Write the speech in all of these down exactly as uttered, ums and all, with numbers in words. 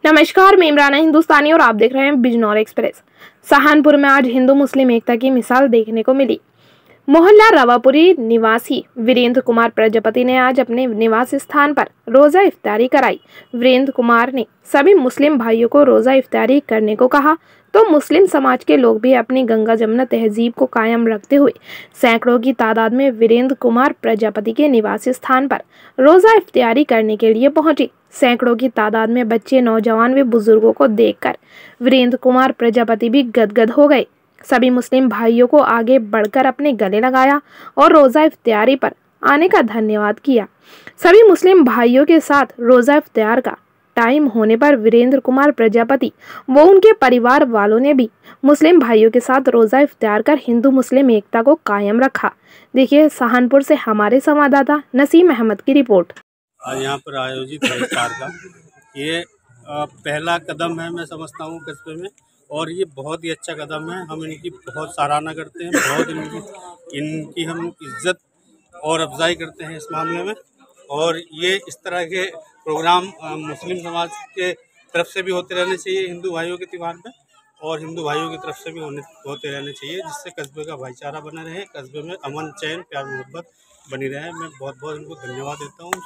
नमस्कार, मैं इमराना हिंदुस्तानी और आप देख रहे हैं बिजनौर एक्सप्रेस। सहारनपुर में आज हिंदू मुस्लिम एकता की मिसाल देखने को मिली। मोहल्ला रवापुरी निवासी वीरेंद्र कुमार प्रजापति ने आज अपने निवास स्थान पर रोजा इफ्तारी कराई। वीरेंद्र कुमार ने सभी मुस्लिम भाइयों को रोजा इफ्तारी करने को कहा तो मुस्लिम समाज के लोग भी अपनी गंगा जमुना तहजीब को कायम रखते हुए सैकड़ों की तादाद में वीरेंद्र कुमार प्रजापति के निवास स्थान पर रोजा इफ्तारी करने के लिए पहुंचे। सैकड़ों की तादाद में बच्चे, नौजवान व बुजुर्गों को देखकर वीरेंद्र कुमार प्रजापति भी गदगद हो गए। सभी मुस्लिम भाइयों को आगे बढ़कर अपने गले लगाया और रोजा इफ्तारी पर आने का धन्यवाद किया। सभी मुस्लिम भाइयों के साथ रोजा इफ्तार का टाइम होने पर वीरेंद्र कुमार प्रजापति वो उनके परिवार वालों ने भी मुस्लिम भाइयों के साथ रोजा इफ्तार कर हिंदू मुस्लिम एकता को कायम रखा। देखिए सहारनपुर से हमारे संवाददाता नसीम अहमद की रिपोर्ट। आज यहाँ पर आयोजित है इफ्तार का ये पहला कदम है, मैं समझता हूँ कस्बे में, और ये बहुत ही अच्छा कदम है। हम इनकी बहुत सराहना करते हैं, बहुत इनकी इनकी हम इज्जत और अफजाई करते हैं इस मामले में। और ये इस तरह के प्रोग्राम मुस्लिम समाज के तरफ से भी होते रहने चाहिए हिंदू भाइयों के त्यौहार में, और हिंदू भाइयों की तरफ से भी होने होते रहने चाहिए, जिससे कस्बे का भाईचारा बना रहे, कस्बे में अमन, चैन, प्यार, मोहब्बत बनी रहे। मैं बहुत बहुत इनको धन्यवाद देता हूँ।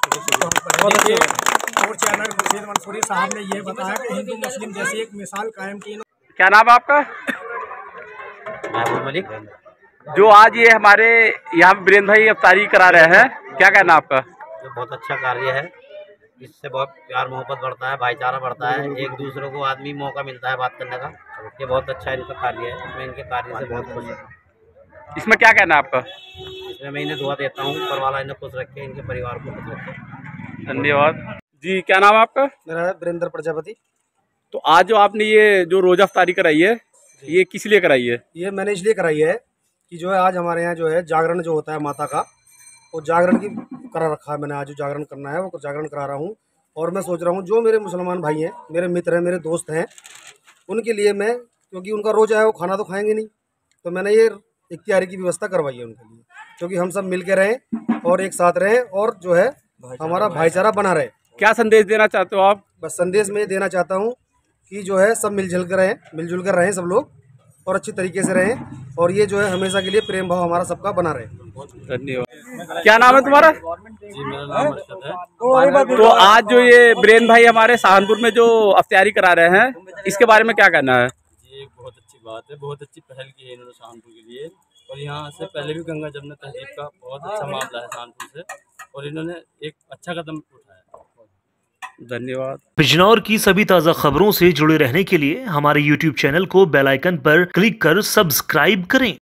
और चैनल खुर्शीद मंसूरी साहब ने ये बताया कि हिंदू मुस्लिम जैसी एक मिसाल कायम की। क्या नाम है आपका? महमूद मलिक। जो आज ये हमारे यहाँ वीरेंद्र भाई इफ्तारी करा रहे हैं, क्या कहना आपका? ये बहुत अच्छा कार्य है, इससे बहुत प्यार मोहब्बत बढ़ता है, भाईचारा बढ़ता है, एक दूसरे को आदमी मौका मिलता है बात करने का। ये बहुत अच्छा इनका कार्य है, मैं इनके कार्य से बहुत खुश हूँ। इसमें क्या कहना है आपका? इसमें मैं इन्हें दुआ देता हूँ, ऊपर वाला इन्हें खुश रखे, इनके परिवार को खुश रखे। धन्यवाद जी। क्या नाम है आपका? मेरा है वीरेंद्र प्रजापति। तो आज जो आपने ये जो रोजा इफ्तारी कराई है, ये किस लिए कराई है? ये मैंने इसलिए कराई है कि जो है आज हमारे यहाँ जो है जागरण जो होता है माता का, वो जागरण की करा रखा है। मैंने आज जो जागरण करना है वो जागरण करा रहा हूँ। और मैं सोच रहा हूँ जो मेरे मुसलमान भाई हैं, मेरे मित्र हैं, मेरे दोस्त हैं, उनके लिए मैं, क्योंकि उनका रोजा है वो खाना तो खाएंगे नहीं, तो मैंने ये इफ्तारी की व्यवस्था करवाई है उनके लिए, क्योंकि हम सब मिल के रहें और एक साथ रहें और जो है हमारा भाईचारा बना रहे। क्या संदेश देना चाहते हो आप? बस संदेश में देना चाहता हूँ कि जो है सब मिलजुल कर रहें, मिलजुल कर रहें सब लोग, और अच्छी तरीके से रहें, और ये जो है हमेशा के लिए प्रेम भाव हमारा सबका बना रहे। धन्यवाद। क्या नाम है तुम्हारा? जी मेरा नाम अर्शद है। तो आज जो ये वीरेंद्र भाई हमारे सहारनपुर में जो इफ्तारी करा रहे हैं, इसके बारे में क्या कहना है? ये एक बहुत अच्छी बात है, बहुत अच्छी पहल की है इन्होंने सहारनपुर के लिए। और यहाँ से पहले भी गंगा जमुना तहजीब का बहुत अच्छा मामला है सहारनपुर से, और इन्होंने एक अच्छा कदम उठाया। धन्यवाद। बिजनौर की सभी ताज़ा खबरों से जुड़े रहने के लिए हमारे यूट्यूब चैनल को बेल आइकन पर क्लिक कर सब्सक्राइब करें।